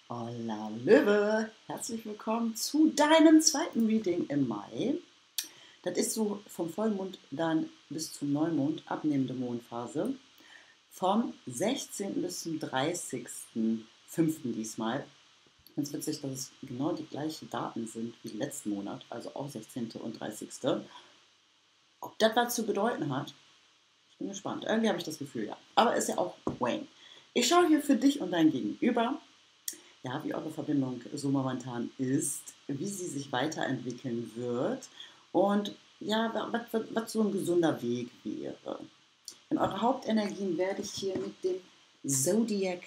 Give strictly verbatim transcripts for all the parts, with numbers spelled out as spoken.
Hola Löwe, herzlich willkommen zu deinem zweiten Reading im Mai. Das ist so vom Vollmond dann bis zum Neumond, abnehmende Mondphase, vom sechzehnten bis zum dreißigsten fünften diesmal. Ganz witzig, dass es genau die gleichen Daten sind wie letzten Monat, also auch sechzehnten und dreißigsten Ob das was zu bedeuten hat, ich bin gespannt. Irgendwie habe ich das Gefühl, ja. Aber ist ja auch Wayne. Ich schaue hier für dich und dein Gegenüber, ja, wie eure Verbindung so momentan ist, wie sie sich weiterentwickeln wird und ja, was, was, was so ein gesunder Weg wäre. In eure Hauptenergien werde ich hier mit dem Zodiac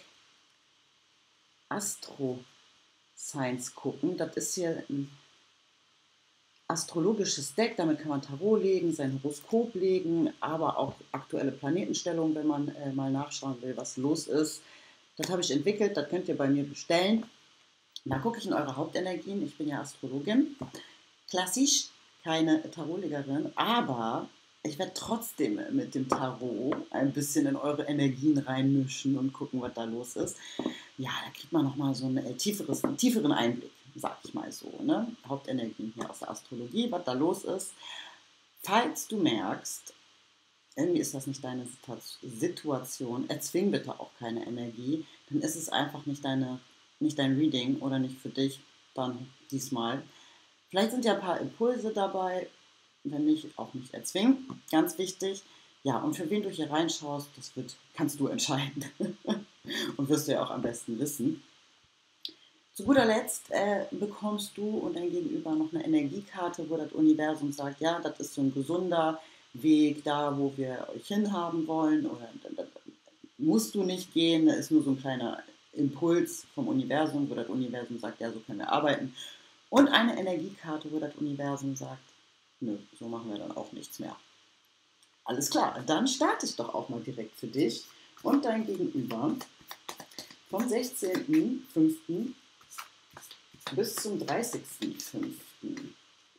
Astro Science gucken. Das ist hier ein astrologisches Deck, damit kann man Tarot legen, sein Horoskop legen, aber auch aktuelle Planetenstellungen, wenn man äh, mal nachschauen will, was los ist. Das habe ich entwickelt, das könnt ihr bei mir bestellen. Da gucke ich in eure Hauptenergien. Ich bin ja Astrologin. Klassisch keine Tarotlegerin, aber ich werde trotzdem mit dem Tarot ein bisschen in eure Energien reinmischen und gucken, was da los ist. Ja, da kriegt man nochmal so einen, äh, tieferes, einen tieferen Einblick, sag ich mal so. Ne? Hauptenergien hier aus der Astrologie, was da los ist. Falls du merkst, irgendwie ist das nicht deine Situation, erzwing bitte auch keine Energie, dann ist es einfach nicht deine nicht dein Reading oder nicht für dich, dann diesmal. Vielleicht sind ja ein paar Impulse dabei, wenn nicht, auch nicht erzwingen. Ganz wichtig. Ja, und für wen du hier reinschaust, das wird, kannst du entscheiden. Und wirst du ja auch am besten wissen. Zu guter Letzt äh, bekommst du und dein Gegenüber noch eine Energiekarte, wo das Universum sagt, ja, das ist so ein gesunder Weg da, wo wir euch hinhaben wollen. Oder das musst du nicht gehen, da ist nur so ein kleiner Impuls vom Universum, wo das Universum sagt, ja, so können wir arbeiten. Und eine Energiekarte, wo das Universum sagt, nö, so machen wir dann auch nichts mehr. Alles klar, dann starte ich doch auch mal direkt für dich und dein Gegenüber vom sechzehnten fünften bis zum dreißigsten fünften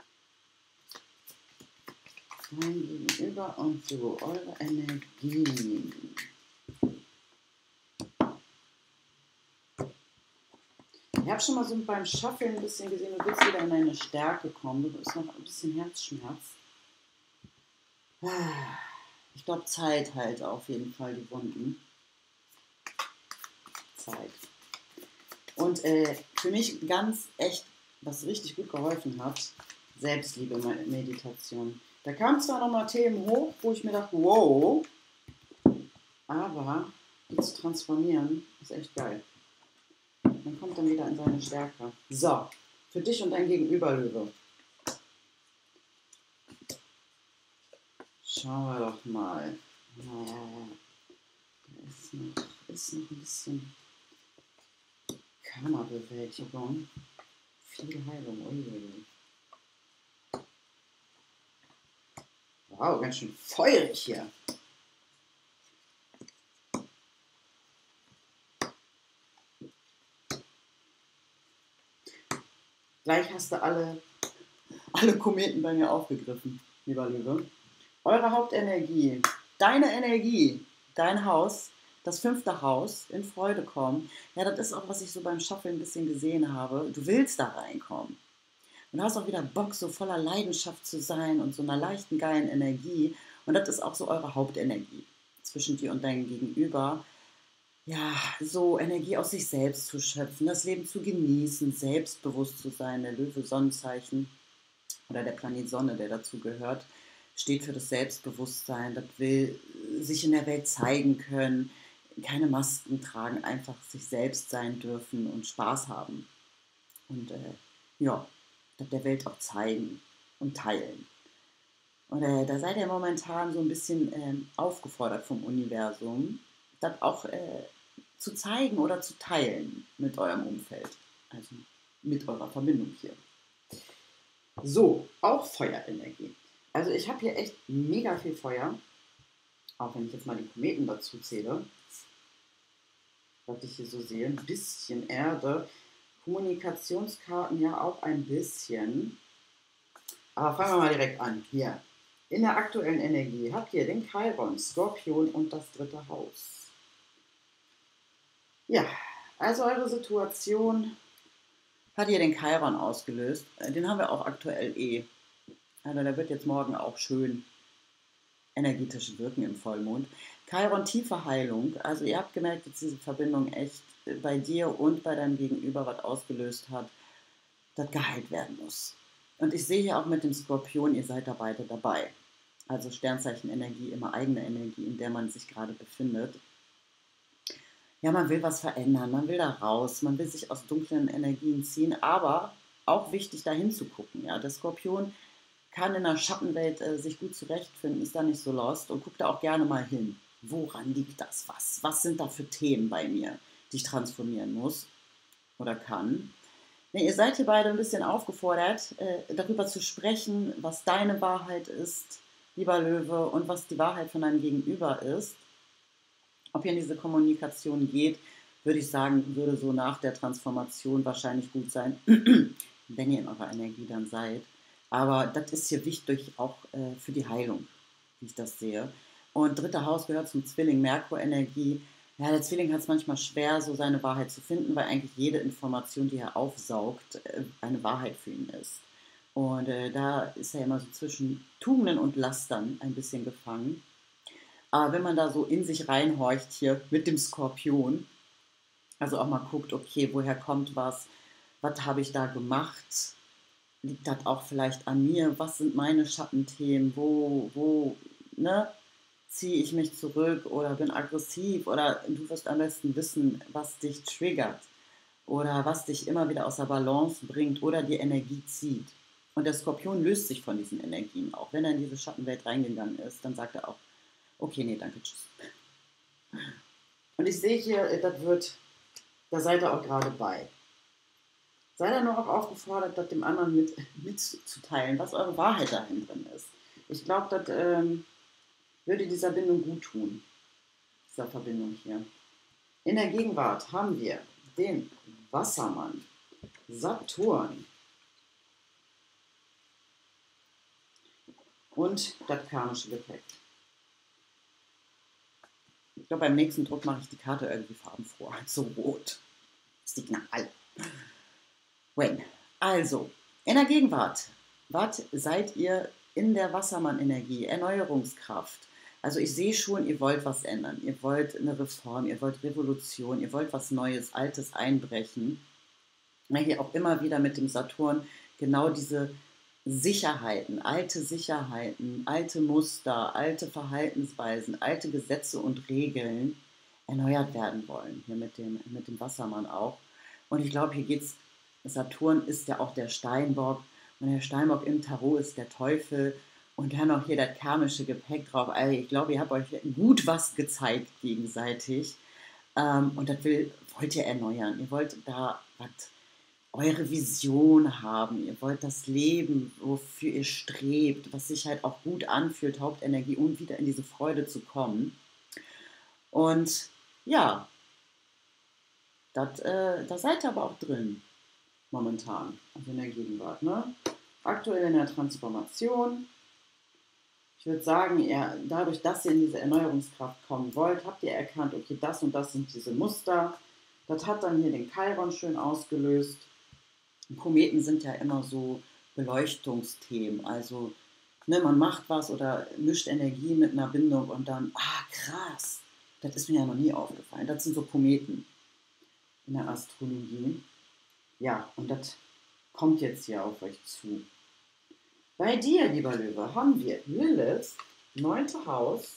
Dein Gegenüber und so eure Energien. Ich habe schon mal so beim Shuffeln ein bisschen gesehen, du willst wieder in deine Stärke kommen. Du bist noch ein bisschen Herzschmerz. Ich glaube, Zeit halt auf jeden Fall die Wunden. Zeit. Und äh, für mich ganz echt, was richtig gut geholfen hat, Selbstliebe-Meditation. Da kamen zwar nochmal Themen hoch, wo ich mir dachte, wow, aber die zu transformieren, ist echt geil. Man kommt dann wieder in seine Stärke. So, für dich und dein Gegenüber, Löwe. Schauen wir doch mal. Naja, da ist noch, ist noch ein bisschen Karma-Bewältigung. Viel Heilung. Uiuiui. Wow, ganz schön feurig hier. Gleich hast du alle, alle Kometen bei mir aufgegriffen, lieber Löwe. Eure Hauptenergie, deine Energie, dein Haus, das fünfte Haus, in Freude kommen. Ja, das ist auch, was ich so beim Shuffeln ein bisschen gesehen habe. Du willst da reinkommen. Und du hast auch wieder Bock, so voller Leidenschaft zu sein und so einer leichten, geilen Energie. Und das ist auch so eure Hauptenergie zwischen dir und deinem Gegenüber. Ja, so Energie aus sich selbst zu schöpfen, das Leben zu genießen, selbstbewusst zu sein. Der Löwe Sonnenzeichen oder der Planet Sonne, der dazu gehört, steht für das Selbstbewusstsein. Das will sich in der Welt zeigen können, keine Masken tragen, einfach sich selbst sein dürfen und Spaß haben. Und äh, ja, das der Welt auch zeigen und teilen. Und äh, da seid ihr momentan so ein bisschen äh, aufgefordert vom Universum, das auch äh, zu zeigen oder zu teilen mit eurem Umfeld. Also mit eurer Verbindung hier. So, auch Feuerenergie. Also ich habe hier echt mega viel Feuer. Auch wenn ich jetzt mal die Kometen dazu zähle. Was ich hier so sehe. Ein bisschen Erde. Kommunikationskarten ja auch ein bisschen. Aber fangen wir mal direkt an. Hier. In der aktuellen Energie habt ihr den Chiron, Skorpion und das dritte Haus. Ja, Also eure Situation hat hier den Chiron ausgelöst. Äh, Den haben wir auch aktuell eh. Also der wird jetzt morgen auch schön energetisch wirken im Vollmond. Chiron, tiefe Heilung. Also ihr habt gemerkt, dass diese Verbindung echt bei dir und bei deinem Gegenüber was ausgelöst hat, das geheilt werden muss. Und ich sehe hier auch mit dem Skorpion, ihr seid da beide dabei. Also Sternzeichen-Energie, immer eigene Energie, in der man sich gerade befindet. Ja, man will was verändern, man will da raus, man will sich aus dunklen Energien ziehen, aber auch wichtig, da hinzugucken. Ja. Der Skorpion kann in der Schattenwelt äh, sich gut zurechtfinden, ist da nicht so lost und guckt da auch gerne mal hin. Woran liegt das? Was? Was sind da für Themen bei mir, die ich transformieren muss oder kann? Ja, ihr seid hier beide ein bisschen aufgefordert, äh, darüber zu sprechen, was deine Wahrheit ist, lieber Löwe, und was die Wahrheit von deinem Gegenüber ist. Ob ihr in diese Kommunikation geht, würde ich sagen, würde so nach der Transformation wahrscheinlich gut sein, wenn ihr in eurer Energie dann seid. Aber das ist hier wichtig auch äh, für die Heilung, wie ich das sehe. Und dritte Haus gehört zum Zwilling, Merkur-Energie. Ja, der Zwilling hat es manchmal schwer, so seine Wahrheit zu finden, weil eigentlich jede Information, die er aufsaugt, äh, eine Wahrheit für ihn ist. Und äh, da ist er immer so zwischen Tugenden und Lastern ein bisschen gefangen. Aber wenn man da so in sich reinhorcht hier mit dem Skorpion, also auch mal guckt, okay, woher kommt was, was habe ich da gemacht, liegt das auch vielleicht an mir, was sind meine Schattenthemen, wo, wo, ne, ziehe ich mich zurück oder bin aggressiv, oder du wirst am besten wissen, was dich triggert oder was dich immer wieder aus der Balance bringt oder die Energie zieht. Und der Skorpion löst sich von diesen Energien auch. Wenn er in diese Schattenwelt reingegangen ist, dann sagt er auch, okay, nee, danke, tschüss. Und ich sehe hier, das wird, da seid ihr auch gerade bei. Seid ihr nur auch aufgefordert, das dem anderen mit, mitzuteilen, was eure Wahrheit dahin drin ist. Ich glaube, das ähm, würde dieser Bindung gut tun, dieser Verbindung hier. In der Gegenwart haben wir den Wassermann, Saturn und das karmische Gepäck. Ich glaube, beim nächsten Druck mache ich die Karte irgendwie farbenfroh, so rot. Signal. Wayne. Also, in der Gegenwart, was seid ihr in der Wassermann-Energie, Erneuerungskraft? Also ich sehe schon, ihr wollt was ändern, ihr wollt eine Reform, ihr wollt Revolution, ihr wollt was Neues, Altes einbrechen. Ja, hier auch immer wieder mit dem Saturn genau diese Sicherheiten, alte Sicherheiten, alte Muster, alte Verhaltensweisen, alte Gesetze und Regeln erneuert werden wollen, hier mit dem, mit dem Wassermann auch. Und ich glaube, hier geht es, Saturn ist ja auch der Steinbock, und der Steinbock im Tarot ist der Teufel, und dann noch hier das karmische Gepäck drauf. Also ich glaube, ihr habt euch gut was gezeigt gegenseitig, ähm, und das will, wollt ihr erneuern. Ihr wollt da was, eure Vision haben, ihr wollt das Leben, wofür ihr strebt, was sich halt auch gut anfühlt, Hauptenergie, um wieder in diese Freude zu kommen. Und ja, dat, äh, da seid ihr aber auch drin, momentan, also in der Gegenwart. Ne? Aktuell in der Transformation. Ich würde sagen, ihr, dadurch, dass ihr in diese Erneuerungskraft kommen wollt, habt ihr erkannt, okay, das und das sind diese Muster. Das hat dann hier den Chiron schön ausgelöst. Kometen sind ja immer so Beleuchtungsthemen, also ne, man macht was oder mischt Energie mit einer Bindung und dann, ah krass, das ist mir ja noch nie aufgefallen. Das sind so Kometen in der Astrologie. Ja, und das kommt jetzt hier auf euch zu. Bei dir, lieber Löwe, haben wir Lilith, neunte Haus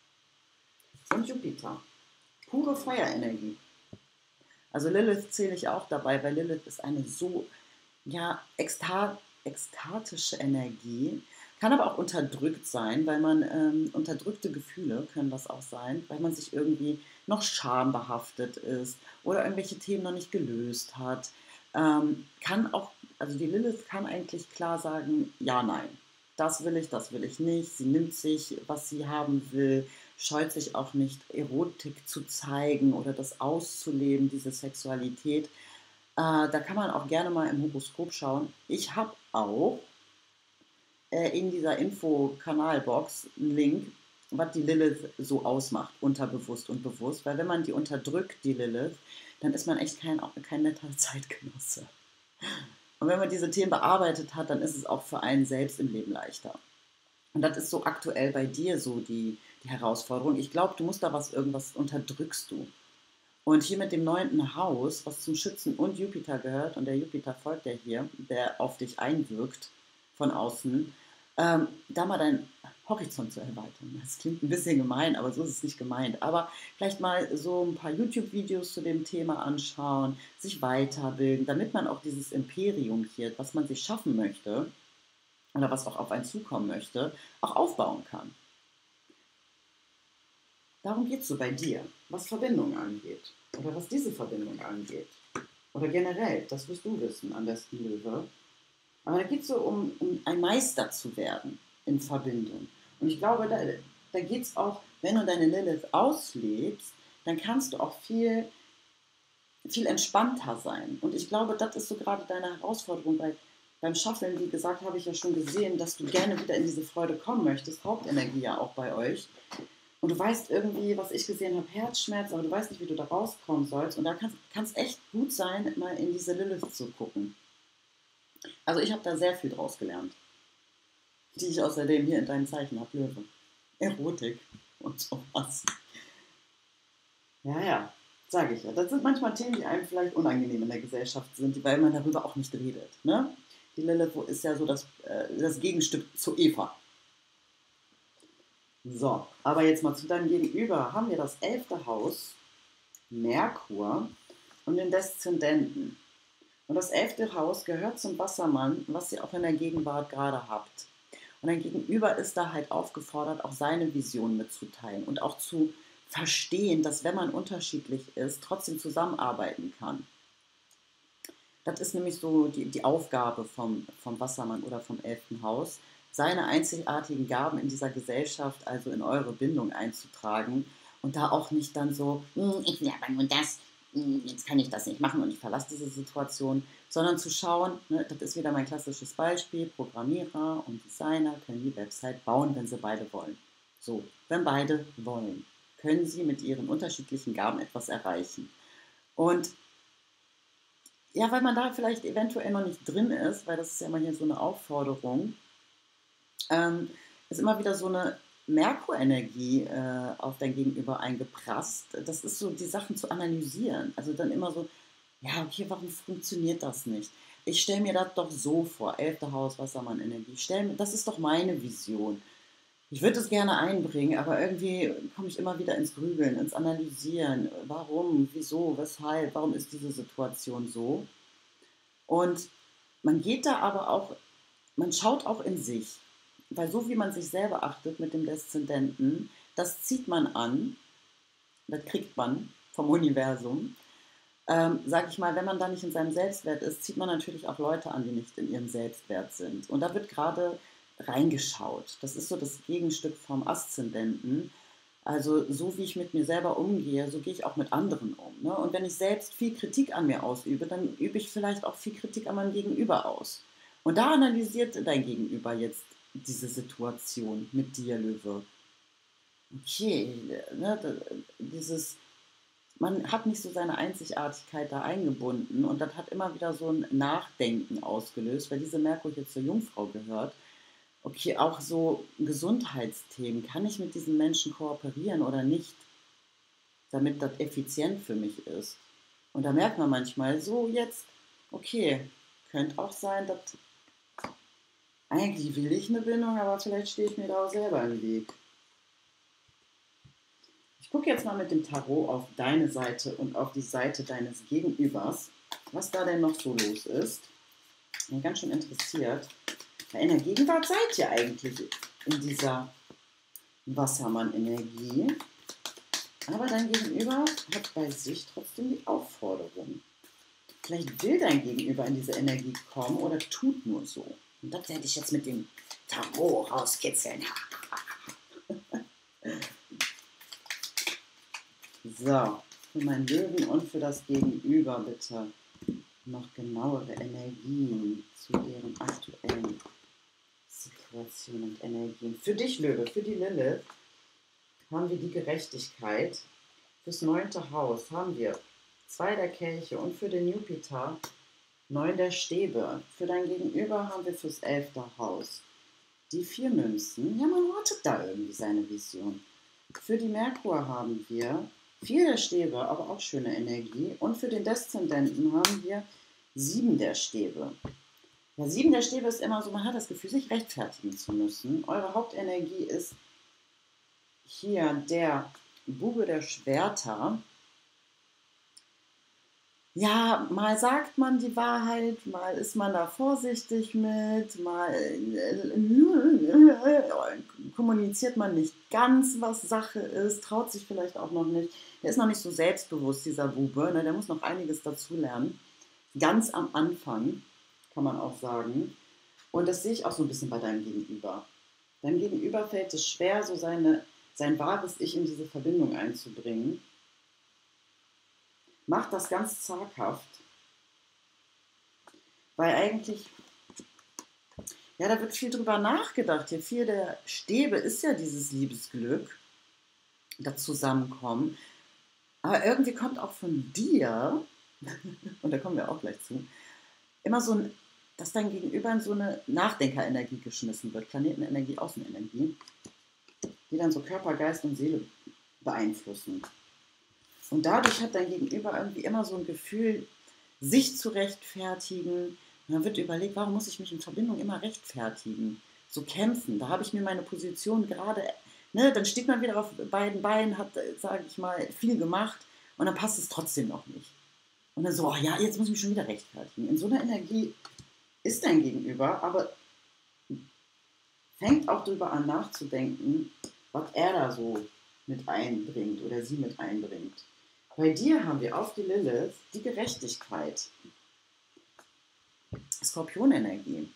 und Jupiter. Pure Feuerenergie. Also Lilith zähle ich auch dabei, weil Lilith ist eine so ja, eksta ekstatische Energie, kann aber auch unterdrückt sein, weil man ähm, unterdrückte Gefühle können das auch sein, weil man sich irgendwie noch schambehaftet ist oder irgendwelche Themen noch nicht gelöst hat. Ähm, kann auch, also die Lilith kann eigentlich klar sagen, ja, nein, das will ich, das will ich nicht. Sie nimmt sich, was sie haben will, scheut sich auch nicht, Erotik zu zeigen oder das auszuleben, diese Sexualität. Äh, da kann man auch gerne mal im Horoskop schauen. Ich habe auch äh, in dieser Info-Kanalbox einen Link was die Lilith so ausmacht, unterbewusst und bewusst. Weil wenn man die unterdrückt, die Lilith, dann ist man echt kein, kein netter Zeitgenosse. Und wenn man diese Themen bearbeitet hat, dann ist es auch für einen selbst im Leben leichter. Und das ist so aktuell bei dir so die, die Herausforderung. Ich glaube, du musst da was, irgendwas unterdrückst du. Und hier mit dem neunten Haus, was zum Schützen und Jupiter gehört, und der Jupiter folgt ja hier, der auf dich einwirkt von außen, ähm, da mal deinen Horizont zu erweitern. Das klingt ein bisschen gemein, aber so ist es nicht gemeint. Aber vielleicht mal so ein paar YouTube-Videos zu dem Thema anschauen, sich weiterbilden, damit man auch dieses Imperium hier, was man sich schaffen möchte, oder was auch auf einen zukommen möchte, auch aufbauen kann. Darum geht es so bei dir, was Verbindung angeht. Oder was diese Verbindung angeht. Oder generell, das wirst du wissen, am besten Löwe. Aber da geht es so um, um ein Meister zu werden in Verbindung. Und ich glaube, da, da geht es auch, wenn du deine Lilith auslebst, dann kannst du auch viel, viel entspannter sein. Und ich glaube, das ist so gerade deine Herausforderung, weil beim Schaffeln, wie gesagt, habe ich ja schon gesehen, dass du gerne wieder in diese Freude kommen möchtest. Hauptenergie ja auch bei euch. Und du weißt irgendwie, was ich gesehen habe, Herzschmerz, aber du weißt nicht, wie du da rauskommen sollst. Und da kann es echt gut sein, mal in diese Lilith zu gucken. Also ich habe da sehr viel draus gelernt, die ich außerdem hier in deinem Zeichen habe, Löwe. Erotik und sowas. Ja, ja, sage ich ja. Das sind manchmal Themen, die einem vielleicht unangenehm in der Gesellschaft sind, weil man darüber auch nicht redet. Ne? Die Lilith ist ja so das, äh, das Gegenstück zu Eva. So, aber jetzt mal zu deinem Gegenüber. Haben wir das elfte Haus, Merkur und den Deszendenten. Und das elfte Haus gehört zum Wassermann, was ihr auch in der Gegenwart gerade habt. Und dein Gegenüber ist da halt aufgefordert, auch seine Vision mitzuteilen und auch zu verstehen, dass wenn man unterschiedlich ist, trotzdem zusammenarbeiten kann. Das ist nämlich so die, die Aufgabe vom, vom Wassermann oder vom elften Haus, seine einzigartigen Gaben in dieser Gesellschaft, also in eure Bindung einzutragen und da auch nicht dann so, hm, ich will aber nur das, hm, jetzt kann ich das nicht machen und ich verlasse diese Situation, sondern zu schauen, ne, das ist wieder mein klassisches Beispiel, Programmierer und Designer können die Website bauen, wenn sie beide wollen. So, wenn beide wollen, können sie mit ihren unterschiedlichen Gaben etwas erreichen. Und ja, weil man da vielleicht eventuell noch nicht drin ist, weil das ist ja immer hier so eine Aufforderung, ähm, ist immer wieder so eine Merkurenergie äh, auf dein Gegenüber eingeprasst. Das ist so, die Sachen zu analysieren. Also dann immer so, ja, okay, warum funktioniert das nicht? Ich stelle mir das doch so vor, elfte Haus, Wassermann-Energie. Stell mir, das ist doch meine Vision. Ich würde es gerne einbringen, aber irgendwie komme ich immer wieder ins Grübeln, ins Analysieren. Warum, wieso, weshalb, warum ist diese Situation so? Und man geht da aber auch, man schaut auch in sich. Weil so wie man sich selber achtet mit dem Deszendenten, das zieht man an, das kriegt man vom Universum. Ähm, sag ich mal, wenn man da nicht in seinem Selbstwert ist, zieht man natürlich auch Leute an, die nicht in ihrem Selbstwert sind. Und da wird gerade reingeschaut. Das ist so das Gegenstück vom Aszendenten. Also so wie ich mit mir selber umgehe, so gehe ich auch mit anderen um. Ne? Und wenn ich selbst viel Kritik an mir ausübe, dann übe ich vielleicht auch viel Kritik an meinem Gegenüber aus. Und da analysiert dein Gegenüber jetzt diese Situation mit dir, Löwe. Okay, ne, dieses, man hat nicht so seine Einzigartigkeit da eingebunden und das hat immer wieder so ein Nachdenken ausgelöst, weil diese Merkur jetzt zur Jungfrau gehört. Okay, auch so Gesundheitsthemen, kann ich mit diesen Menschen kooperieren oder nicht, damit das effizient für mich ist. Und da merkt man manchmal so jetzt, okay, könnte auch sein, dass eigentlich will ich eine Bindung, aber vielleicht stehe ich mir da auch selber im Weg. Ich gucke jetzt mal mit dem Tarot auf deine Seite und auf die Seite deines Gegenübers, was da denn noch so los ist. Ich bin ganz schön interessiert. In der Gegenwart seid ihr eigentlich in dieser Wassermann-Energie. Aber dein Gegenüber hat bei sich trotzdem die Aufforderung. Vielleicht will dein Gegenüber in diese Energie kommen oder tut nur so. Und das werde ich jetzt mit dem Tarot rauskitzeln. So, für meinen Löwen und für das Gegenüber bitte noch genauere Energien zu deren aktuellen Situation und Energien. Für dich, Löwe, für die Lilith, haben wir die Gerechtigkeit. Fürs neunte Haus haben wir zwei der Kelche und für den Jupiter neun der Stäbe. Für dein Gegenüber haben wir fürs elfte Haus die vier Münzen. Ja, man hortet da irgendwie seine Vision. Für die Merkur haben wir vier der Stäbe, aber auch schöne Energie. Und für den Deszendenten haben wir sieben der Stäbe. Ja, sieben der Stäbe ist immer so, man hat das Gefühl, sich rechtfertigen zu müssen. Eure Hauptenergie ist hier der Bube der Schwerter. Ja, mal sagt man die Wahrheit, mal ist man da vorsichtig mit, mal äh, kommuniziert man nicht ganz, was Sache ist, traut sich vielleicht auch noch nicht. Der ist noch nicht so selbstbewusst, dieser Bube, ne? Der muss noch einiges dazulernen. Ganz am Anfang, kann man auch sagen. Und das sehe ich auch so ein bisschen bei deinem Gegenüber. Deinem Gegenüber fällt es schwer, so seine, sein wahres Ich in diese Verbindung einzubringen. Macht das ganz zaghaft, weil eigentlich, ja, da wird viel drüber nachgedacht. Hier vier der Stäbe ist ja dieses Liebesglück, das Zusammenkommen. Aber irgendwie kommt auch von dir, und da kommen wir auch gleich zu, immer so ein, dass dein Gegenüber in so eine Nachdenkerenergie geschmissen wird, Planetenenergie, Außenenergie, die dann so Körper, Geist und Seele beeinflussen. Und dadurch hat dein Gegenüber irgendwie immer so ein Gefühl, sich zu rechtfertigen. Und dann wird überlegt, warum muss ich mich in Verbindung immer rechtfertigen? So kämpfen, da habe ich mir meine Position gerade, ne, dann steht man wieder auf beiden Beinen, hat, sage ich mal, viel gemacht und dann passt es trotzdem noch nicht. Und dann so, oh ja, jetzt muss ich mich schon wieder rechtfertigen. In so einer Energie ist dein Gegenüber, aber fängt auch darüber an nachzudenken, was er da so mit einbringt oder sie mit einbringt. Bei dir haben wir auf die Lilith die Gerechtigkeit. Skorpionenergie.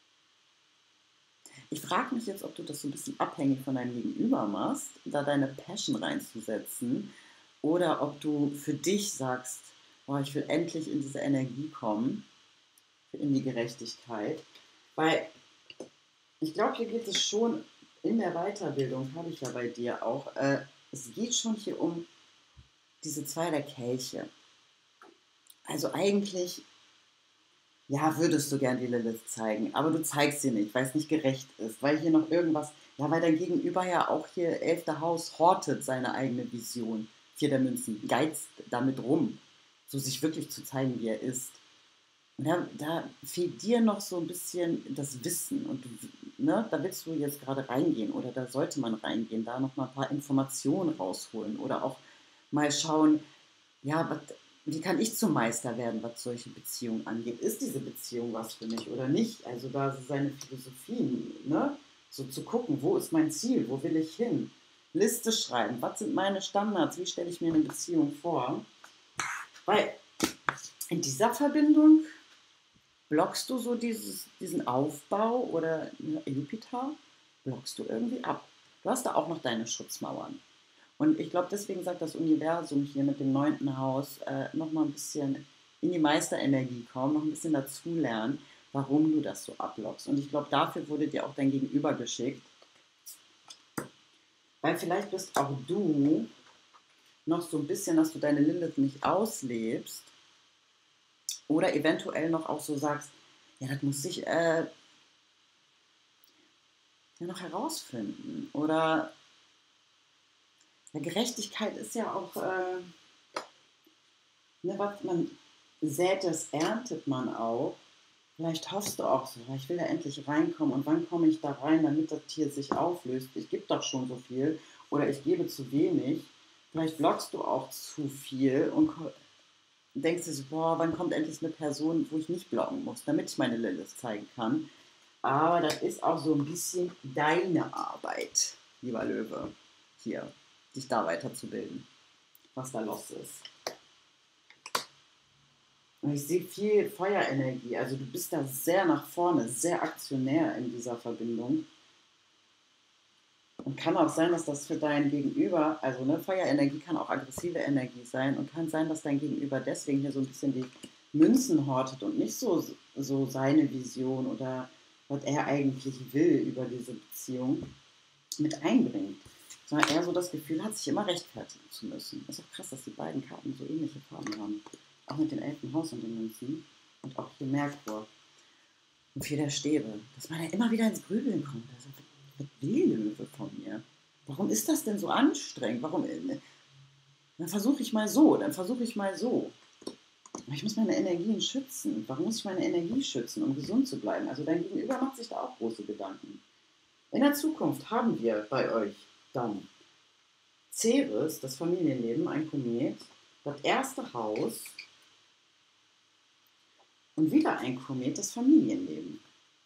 Ich frage mich jetzt, ob du das so ein bisschen abhängig von deinem Gegenüber machst, da deine Passion reinzusetzen, oder ob du für dich sagst, oh, ich will endlich in diese Energie kommen, in die Gerechtigkeit. Weil ich glaube, hier geht es schon in der Weiterbildung, habe ich ja bei dir auch, äh, es geht schon hier um diese zwei der Kelche. Also eigentlich, ja, würdest du gern die Lilith zeigen, aber du zeigst sie nicht, weil es nicht gerecht ist, weil hier noch irgendwas, ja, weil dein Gegenüber ja auch hier elfte Haus hortet seine eigene Vision, vier der Münzen, geizt damit rum, so sich wirklich zu zeigen, wie er ist. Und da, da fehlt dir noch so ein bisschen das Wissen und du, ne, da willst du jetzt gerade reingehen oder da sollte man reingehen, da noch mal ein paar Informationen rausholen oder auch mal schauen, ja, wat, wie kann ich zum Meister werden, was solche Beziehungen angeht? Ist diese Beziehung was für mich oder nicht? Also da ist seine Philosophien, ne? So zu gucken, wo ist mein Ziel, wo will ich hin? Liste schreiben, was sind meine Standards, wie stelle ich mir eine Beziehung vor? Weil in dieser Verbindung blockst du so dieses, diesen Aufbau oder Jupiter, blockst du irgendwie ab. Du hast da auch noch deine Schutzmauern. Und ich glaube, deswegen sagt das Universum hier mit dem neunten Haus äh, nochmal ein bisschen in die Meisterenergie kommen, noch ein bisschen dazulernen, warum du das so ablockst. Und ich glaube, dafür wurde dir auch dein Gegenüber geschickt. Weil vielleicht bist auch du noch so ein bisschen, dass du deine Lilith nicht auslebst oder eventuell noch auch so sagst, ja, das muss ich äh, ja noch herausfinden. Oder ja, Gerechtigkeit ist ja auch, äh, ne, was man sät, das erntet man auch. Vielleicht hoffst du auch so, ich will da endlich reinkommen und wann komme ich da rein, damit das Tier sich auflöst. Ich gebe doch schon so viel oder ich gebe zu wenig. Vielleicht blockst du auch zu viel und denkst dir so, boah, wann kommt endlich eine Person, wo ich nicht blocken muss, damit ich meine Lilith zeigen kann. Aber das ist auch so ein bisschen deine Arbeit, lieber Löwe, hier, dich da weiterzubilden, was da los ist. Und ich sehe viel Feuerenergie, also du bist da sehr nach vorne, sehr aktionär in dieser Verbindung. Und kann auch sein, dass das für dein Gegenüber, also ne, Feuerenergie kann auch aggressive Energie sein und kann sein, dass dein Gegenüber deswegen hier so ein bisschen die Münzen hortet und nicht so, so seine Vision oder was er eigentlich will über diese Beziehung mit einbringt. sondern eher so das Gefühl hat, sich immer rechtfertigen zu müssen. Ist auch krass, dass die beiden Karten so ähnliche Farben haben. Auch mit dem elften Haus und den Münzen. Und auch hier Merkur. Und vier der Stäbe. Dass man ja immer wieder ins Grübeln kommt. Also, was will Löwe von mir? Warum ist das denn so anstrengend? Warum? Dann versuche ich mal so, dann versuche ich mal so. Ich muss meine Energien schützen. Warum muss ich meine Energie schützen, um gesund zu bleiben? Also dein Gegenüber macht sich da auch große Gedanken. In der Zukunft haben wir bei euch dann Ceres, das Familienleben, ein Komet, das erste Haus und wieder ein Komet, das Familienleben.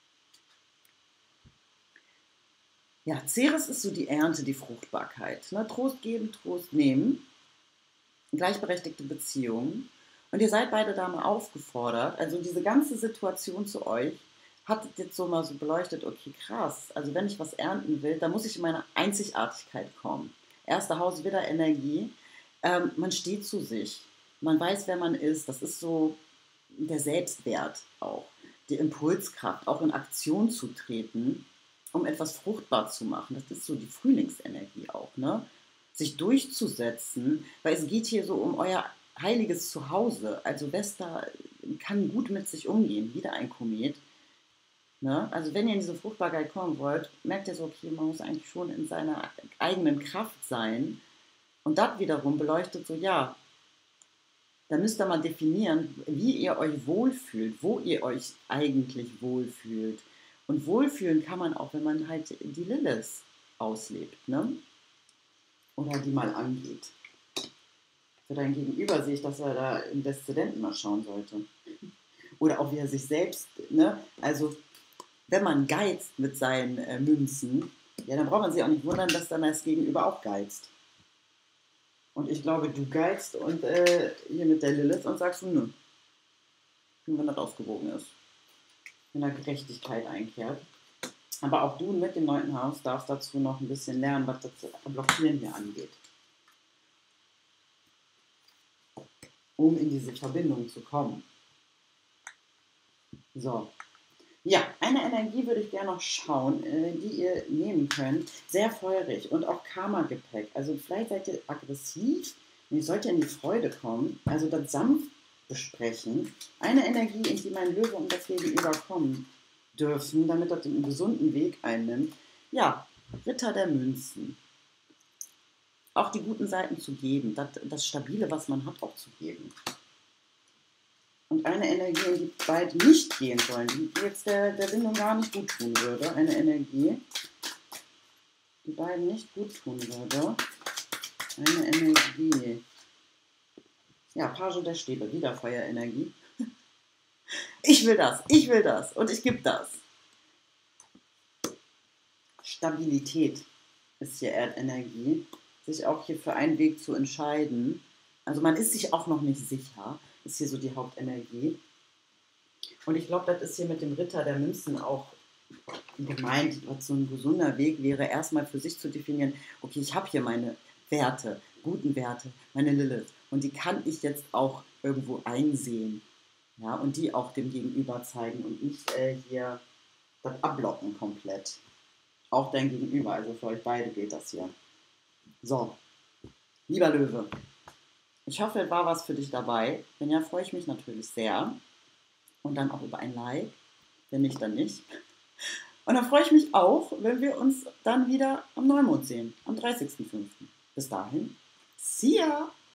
Ja, Ceres ist so die Ernte, die Fruchtbarkeit. Ne? Trost geben, Trost nehmen. Gleichberechtigte Beziehungen. Und ihr seid beide da mal aufgefordert, also diese ganze Situation zu euch, hattet jetzt so mal so beleuchtet, okay, krass, also wenn ich was ernten will, dann muss ich in meine Einzigartigkeit kommen. Erste Haus, wieder Energie. Ähm, man steht zu sich. Man weiß, wer man ist. Das ist so der Selbstwert auch. Die Impulskraft, auch in Aktion zu treten, um etwas fruchtbar zu machen. Das ist so die Frühlingsenergie auch, ne? Sich durchzusetzen, weil es geht hier so um euer heiliges Zuhause. Also Vesta kann gut mit sich umgehen, wieder ein Komet. Ne? Also wenn ihr in diese Fruchtbarkeit kommen wollt, merkt ihr so, okay, man muss eigentlich schon in seiner eigenen Kraft sein. Und das wiederum beleuchtet so, ja, da müsst ihr mal definieren, wie ihr euch wohlfühlt, wo ihr euch eigentlich wohlfühlt. Und wohlfühlen kann man auch, wenn man halt die Lilith auslebt, ne? Oder die mal angeht. Für dein Gegenüber sehe ich, dass er da im Deszendenten mal schauen sollte. Oder auch wie er sich selbst, ne? Also wenn man geizt mit seinen äh, Münzen, ja, dann braucht man sich auch nicht wundern, dass dann das Gegenüber auch geizt. Und ich glaube, du geizt und äh, hier mit der Lilith und sagst du, nö. Wenn das ausgewogen ist. In der Gerechtigkeit einkehrt. Aber auch du mit dem neunten Haus darfst dazu noch ein bisschen lernen, was das Blockieren hier angeht. Um in diese Verbindung zu kommen. So. Ja, eine Energie würde ich gerne noch schauen, äh, die ihr nehmen könnt. Sehr feurig und auch Karma-Gepäck. Also vielleicht seid ihr aggressiv, ihr sollt ja in die Freude kommen. Also das sanft besprechen. Eine Energie, in die mein Löwe und das Gegenüber kommen dürfen, damit das einen gesunden Weg einnimmt. Ja, Ritter der Münzen. Auch die guten Seiten zu geben, das, das Stabile, was man hat, auch zu geben. Und eine Energie, in die beide nicht gehen sollen, die jetzt der, der Bindung gar nicht gut tun würde. Eine Energie, die beiden nicht gut tun würde. Eine Energie. Ja, Page der Stäbe, wieder Feuerenergie. Ich will das, ich will das und ich gebe das. Stabilität ist hier Erdenergie. Sich auch hier für einen Weg zu entscheiden. Also man ist sich auch noch nicht sicher. Ist hier so die Hauptenergie. Und ich glaube, das ist hier mit dem Ritter der Münzen auch gemeint, was so ein gesunder Weg wäre, erstmal für sich zu definieren, okay, ich habe hier meine Werte, guten Werte, meine Lilith. Und die kann ich jetzt auch irgendwo einsehen. Ja, und die auch dem Gegenüber zeigen und nicht äh, hier das abblocken komplett. Auch dein Gegenüber, also für euch beide gilt das hier. So, lieber Löwe, ich hoffe, es war was für dich dabei. Wenn ja, freue ich mich natürlich sehr. Und dann auch über ein Like. Wenn nicht, dann nicht. Und dann freue ich mich auch, wenn wir uns dann wieder am Neumond sehen, am dreißigsten fünften Bis dahin, see ya!